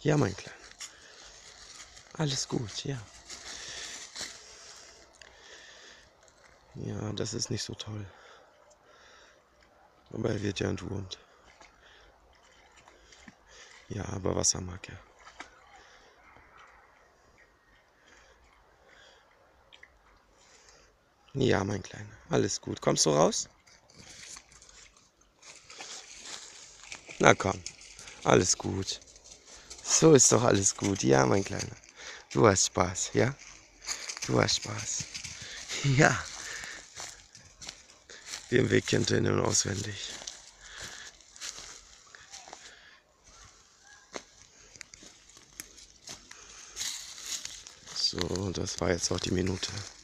Ja, mein Kleiner. Alles gut, ja. Ja, das ist nicht so toll. Aber er wird ja entwurmt. Ja, aber Wasser mag er. Ja, mein Kleiner. Alles gut. Kommst du raus? Na komm. Alles gut. So ist doch alles gut. Ja, mein Kleiner. Du hast Spaß, ja? Du hast Spaß. Ja. Den Weg kennt er in- und auswendig. So, das war jetzt auch die Minute.